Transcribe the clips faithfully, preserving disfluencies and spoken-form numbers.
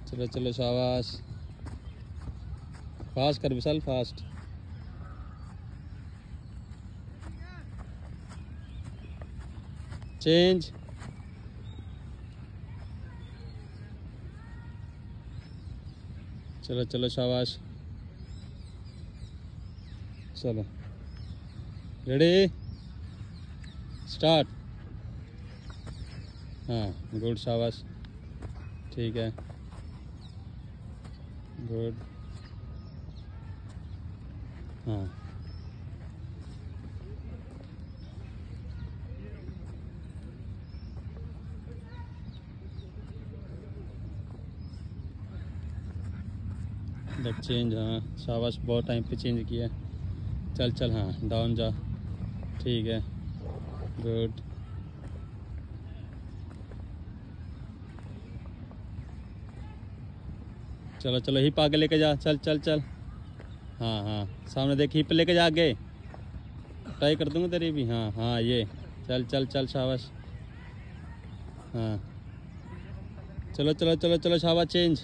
चलो चलो शाबाश, फास्ट कर विशाल फास्ट। चेंज। चलो चलो शाबाश, चलो रेडी स्टार्ट। हाँ गुड शाबाश, ठीक है गुड। हाँ लेग चेंज। हाँ शाबाश, बहुत टाइम पे चेंज किया। चल चल हाँ डाउन जा, ठीक है गुड। चलो चलो हिप आगे लेके जा, चल चल चल। हाँ हाँ सामने देख, हिप लेके जा आगे, ट्राई कर दूंगा तेरी भी। हाँ हाँ ये चल चल चल शाबाश। हाँ चलो चलो चलो चलो शाबाश, चेंज।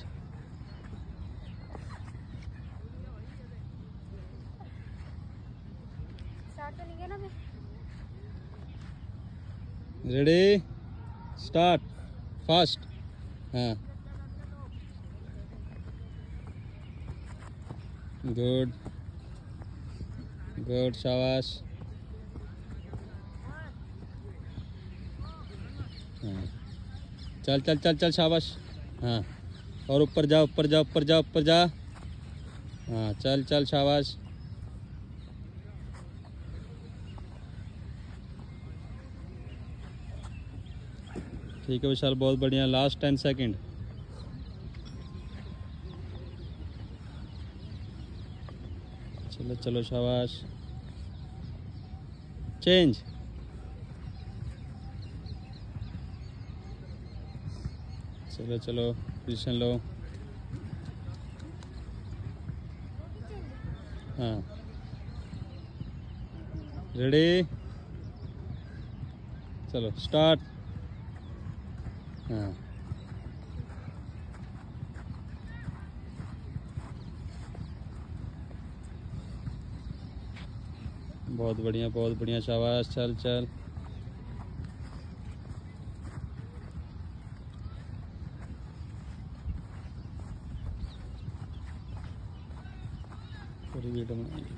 Ready start fast. हाँ गुड गुड शाबाश। हाँ चल चल चल चल शाबाश। हाँ और ऊपर जा ऊपर जा ऊपर जा ऊपर जा। हाँ चल चल शाबाश। ठीक है विशाल, बहुत बढ़िया। Last ten second. चलो चलो शाबाश, चेंज। चलो चलो पोजीशन लो। हाँ रेडी चलो स्टार्ट। हाँ बहुत बढ़िया बहुत बढ़िया शाबाश, चल चल। पूरी वीडियो बनाएंगे।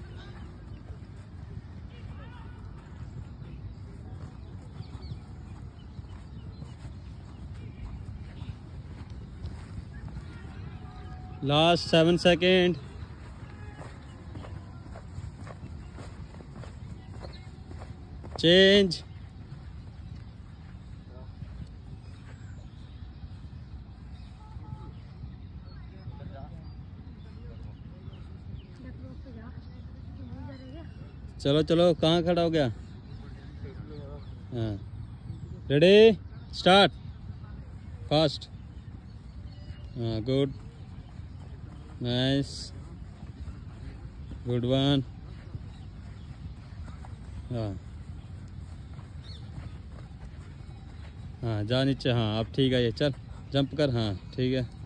Last seven second. चेंज। चलो चलो कहाँ खड़ा हो गया। हाँ रेडी स्टार्ट फास्ट। हाँ गुड नाइस गुड वन। हाँ हाँ जा नीचे। हाँ अब ठीक है, ये चल जंप कर। हाँ ठीक है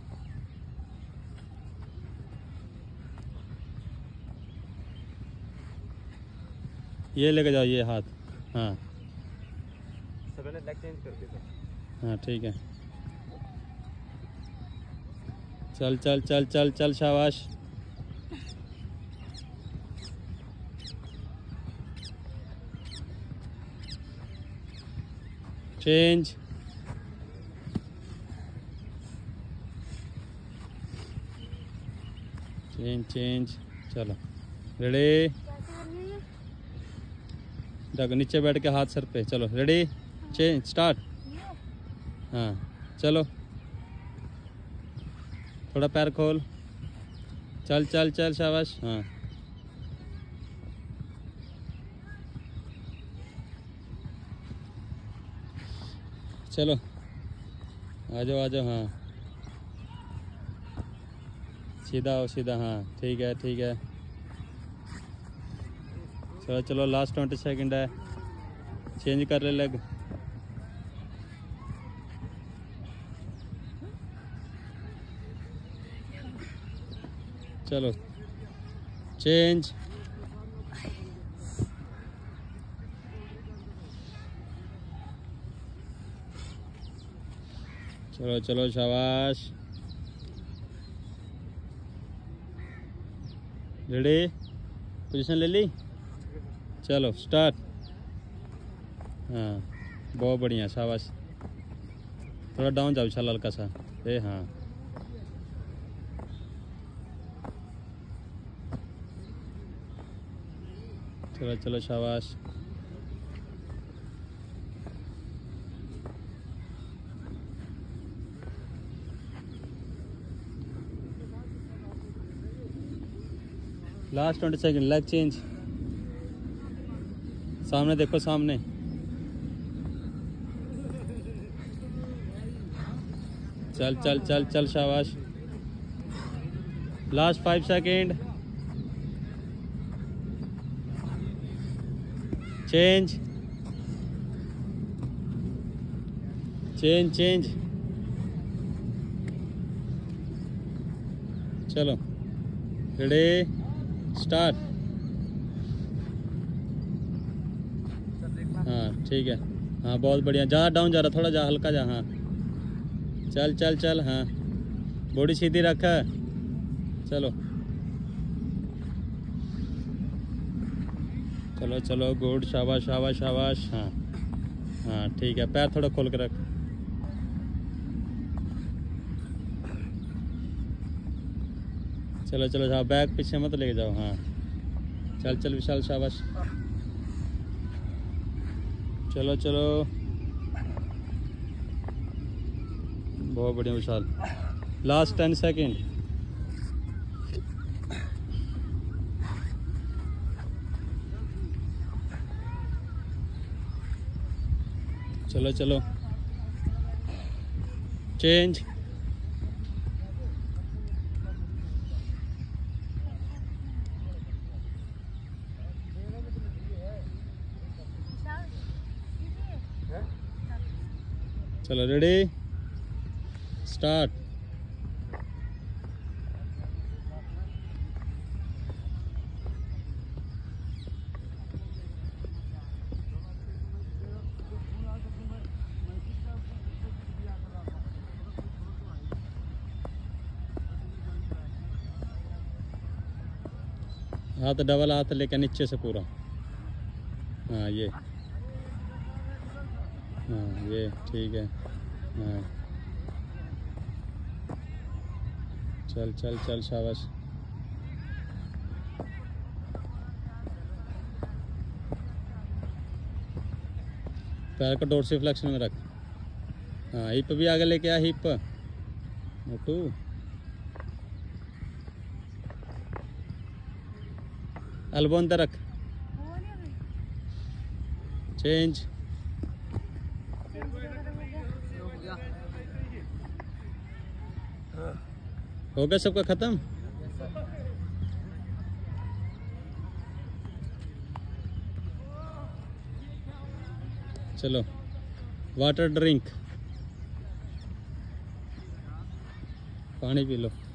ये लेके जाओ ये हाथ। हाँ सबने लेग चेंज कर दिया। हाँ ठीक है चल चल चल चल चल शाबाश। चेंज। Change change. चलो रेडी देखो नीचे बैठ के हाथ सर पे। चलो रेडी चेंज स्टार्ट। हाँ चलो थोड़ा पैर खोल। चल चल चल शाबाश। हाँ चलो आ जाओ आ जाओ। हाँ सीधा हो सीधा। हाँ ठीक है ठीक है चलो चलो लास्ट ट्वेंटी सेकंड है। चेंज कर ले लेग। चलो चेंज। चलो चलो शाबाश। रेडी, पोजीशन ले ली। चलो स्टार्ट। हाँ बहुत बढ़िया, शाबाश। थोड़ा डाउन जाओ छाल हल्का सा। ए हाँ चलो चलो शाबाश। Last twenty second, leg change. सामने देखो, सामने। चल चल चल चल शाबाश। Last five second, change change change. चलो रेडी, स्टार्ट। हाँ ठीक है, हाँ बहुत बढ़िया। ज़्यादा डाउन जा रहा, थोड़ा जा, हल्का जा। हाँ चल चल चल। हाँ बॉडी सीधी रख। चलो चलो चलो, गुड, शाबाश शाबाश शाबाश। हाँ हाँ ठीक है, पैर थोड़ा खोल के रख। चलो चलो, हाँ बैग पीछे मत लेके जाओ। हाँ चल चल विशाल, शाबाश। चलो चलो, बहुत बढ़िया विशाल। Last ten second. चलो चलो, चेंज। चलो रेडी, स्टार्ट। हाथ डबल हाथ लेकर नीचे से पूरा। हाँ ये, हाँ ये ठीक है। हाँ चल चल चल, शाबाश। पैर को डोर्सी फ्लेक्शन में रख। हाँ हिप भी आगे लेके आ, हिप मोटू। एल्बो अंदर रख। चेंज। हो गया सबका खत्म। चलो वाटर ड्रिंक, पानी पी लो।